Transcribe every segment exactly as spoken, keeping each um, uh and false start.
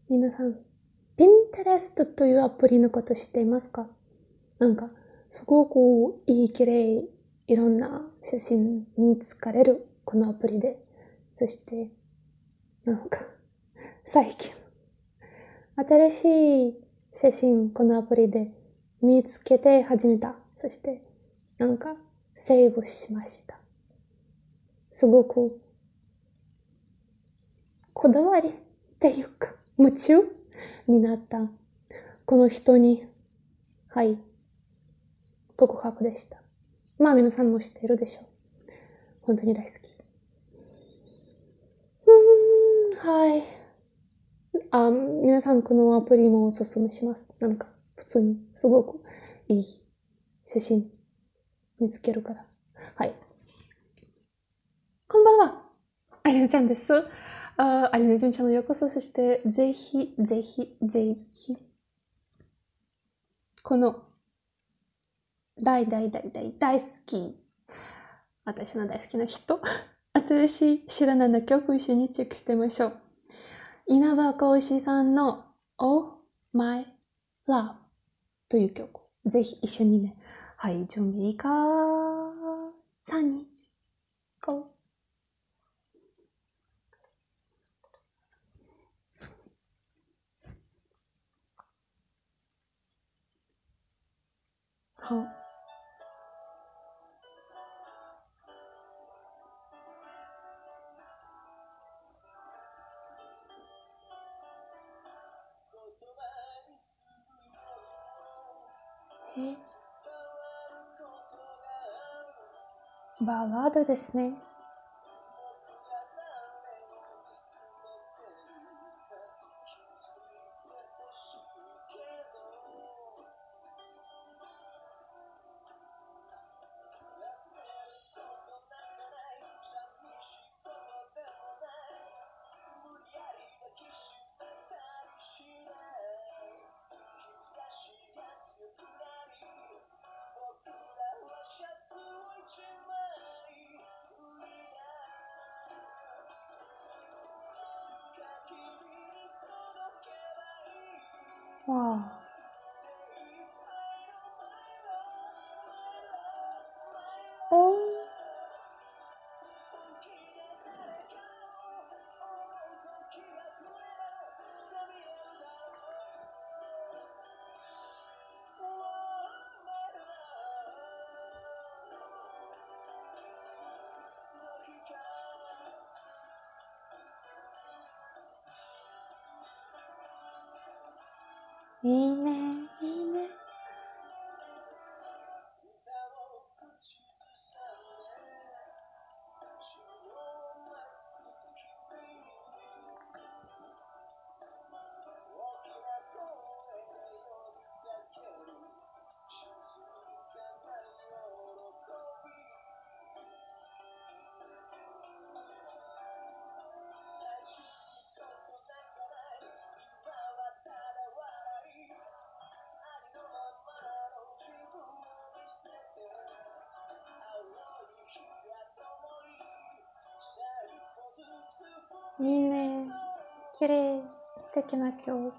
皆さん、Pinterest というアプリのこと知っていますか？なんか、すごくいい綺麗、いろんな写真見つかれる、このアプリで。そして、なんか、最近、新しい写真、このアプリで見つけて始めた。そして、なんか、セーブしました。すごく、こだわりっていうか、夢中になった。この人に、はい、告白でした。まあ皆さんも知っているでしょう。本当に大好き。うーん、はい。あ、皆さんこのアプリもおすすめします。なんか、普通に、すごくいい写真見つけるから。はい。こんばんは。アリナちゃんです。あ、アリナ純ちゃんのようこそ、そして、ぜひ、ぜひ、ぜひ、この、大大大大大好き。私の大好きな人。新しい知らないの曲一緒にチェックしてみましょう。稲葉浩志さんの Oh My Love という曲。ぜひ一緒にね。はい、準備いいか ?さん、に、ご。好。え、バラードですね。わあ。おー。いいね、いいね。いいね。綺麗。素敵な曲。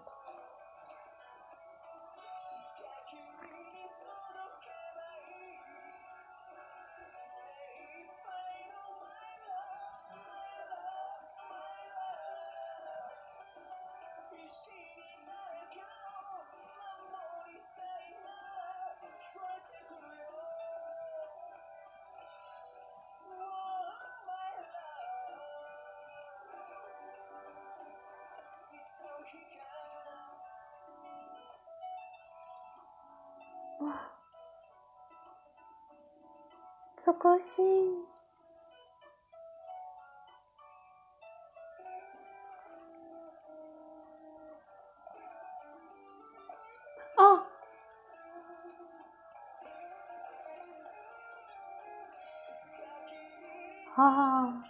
わ、美しい。あ、あ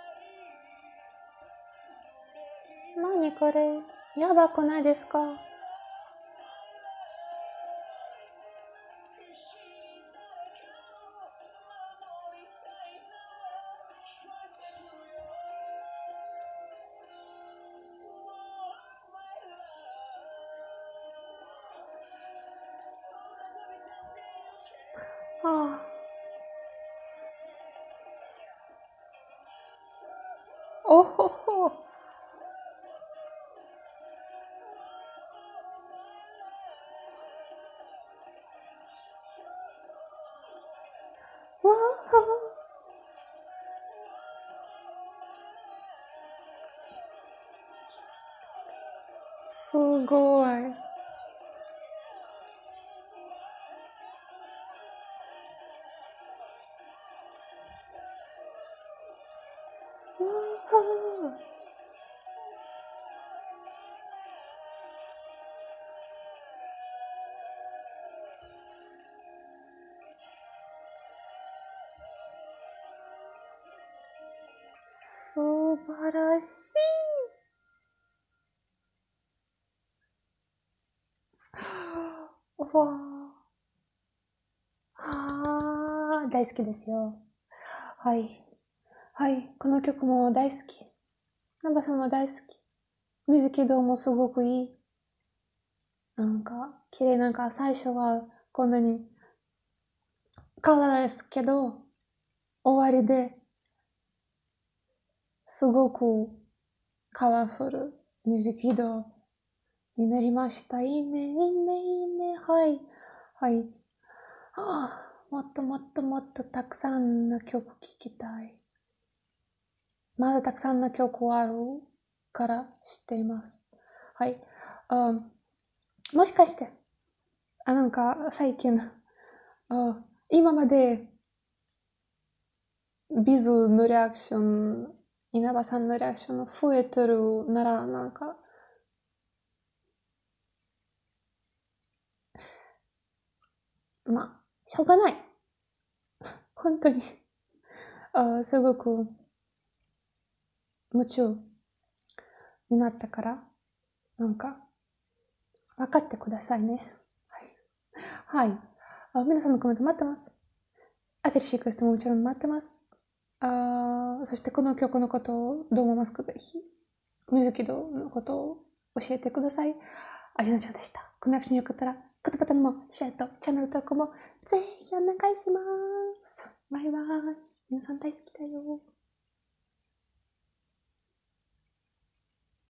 ー。なにこれ。やばくないですか？ ああ。おほほ。わあ。すごい。わあ。素晴らしい。わあ。あ、大好きですよ。はい。はい。この曲も大好き。ナバさんも大好き。ミュージックビデオもすごくいい。なんか、綺麗。なんか、最初はこんなにカラーレスけど、終わりですごくカラフルミュージックビデオになりました。いいね、いいね、いいね。はい。はい。ああ、もっともっともっとたくさんの曲聴きたい。まだたくさんの曲あるから知っています。はい。あ、もしかして、あ、なんか最近、あ、今までビズのリアクション、稲葉さんのリアクション増えてるなら、なんか、まあ、しょうがない。本当に、あ、すごく夢中になったから、なんか、分かってくださいね。はい。はい。あ、皆さんのコメント待ってます。新しいクエストももちろん待ってます。あー、そしてこの曲のことをどう思いますか？ぜひ、ミュージックビデオのことを教えてください。ありがとうでした。このアクションよかったら、グッドボタンも、シェアとチャンネル登録もぜひお願いします。バイバイ。皆さん大好きだよ。